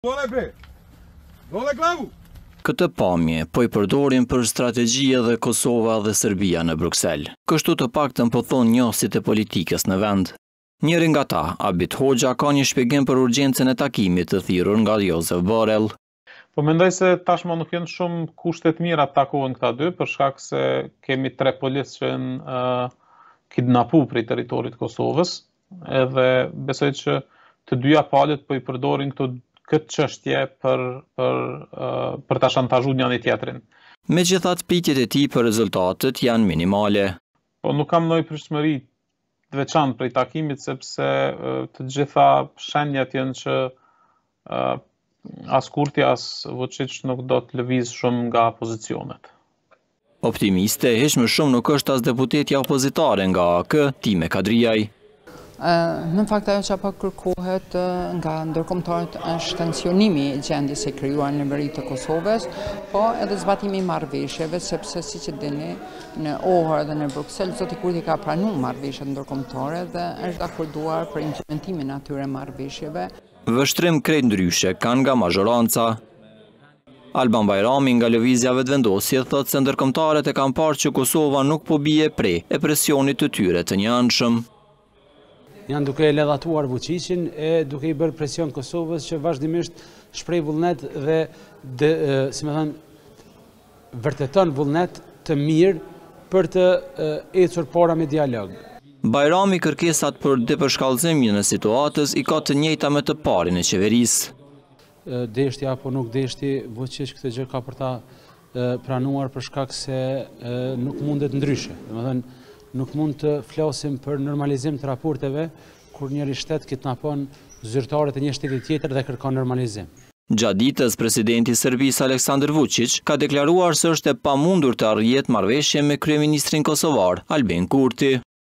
Këtë pamje po i përdorin për strategji edhe Kosova dhe Serbia në Bruksel. Kështu të paktën po thonë njohësit e politikës në vend. Njëri nga ta, Abit Hoxha, ka një shpjegim për urgjencën e takimit të thirrur nga Josef Borrell. Po mendoj se tashmë nuk janë shumë kushte të mira të takohen këta dy, për shkak se kemi 3 policë që janë kidnapu prej territorit Kosovës, edhe besoj që të dyja palët po i përdorin këtë çështje për ta shantazhuar njëri tjetrin. Megjithatë, pritjet e tij për rezultatet janë minimale. Po nuk kam ndonjë pritshmëri të veçantë prej takimit, sepse të gjitha shenjat janë që as Kurti as Vučić nuk do të lëviz shumë nga pozicionet. Optimiste hiç më shumë nuk është as deputetja opozitare nga AK, Time Kadriaj. Në fakt ajo që apo kërkohet nga ndërkombëtarët është tensionimi i gjendjes së krijuar në veri të Kosovës, po edhe zbatimi i marrëveshjeve, sepse siç e dini, në Ohër dhe në Bruksel zoti Kurti ka pranuar marrëveshjet ndërkombëtare dhe është dakorduar për implementimin e atyre marrëveshjeve. Vështrim krejt ndryshe kanë nga mazhoranca. Alban Bajrami nga lëvizja vetëvendosje thotë se ndërkombëtarët e kanë parë që Kosova nuk po bie pre e presionit të tyre të njëanshëm. Janë duke e ledhatuar Vučićin e duke i bërë presion Kosovës që vazhdimisht shpreh vullnet dhe si më thënë, vërteton vullnet të mirë për të ecur para me dialog. Bajrami kërkesat për depërshkallëzimin e situatës i ka të njëjta me të parin e qeverisë. Deshti apo nuk deshti, Vučić këtë gjë ka për ta pranuar për shkak se nuk mundet ndryshe. Domethënë, nuk mund të flasim për normalizim të raporteve kur njëri shtet kidnapon zyrtarët e një shteti tjetër dhe kërkon normalizim. Gjatë ditës, presidenti i Serbisë Aleksandar Vučić ka deklaruar se është e pamundur të arrihet marrëveshje me kryeministrin kosovar Albin Kurti.